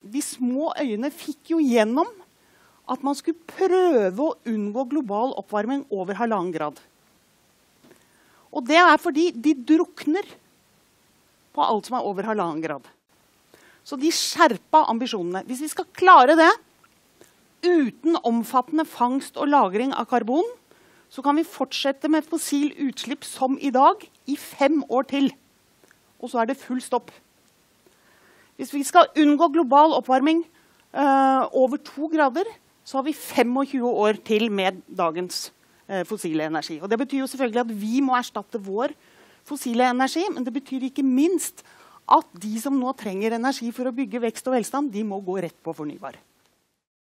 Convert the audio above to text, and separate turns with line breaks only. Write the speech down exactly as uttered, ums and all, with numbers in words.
de små øyene fikk jo gjennom at man skulle prøve å unngå global oppvarming over halvannen grad. Og det er fordi de drukner på alt som er over halvannen grad. Så de skjerpa ambisjonene. Hvis vi skal klare det, uten omfattende fangst og lagring av karbon, så kan vi fortsette med fossil utslipp som i dag i fem år til. Og så er det full stopp. Hvis vi skal unngå global oppvarming uh, over to grader, så har vi tjuefem år til med dagens uh, fossile energi. Og det betyr jo selvfølgelig at vi må erstatte vår fossile energi, men det betyr ikke minst at de som nå trenger energi for å bygge vekst og velstand, de må gå rett på fornybar.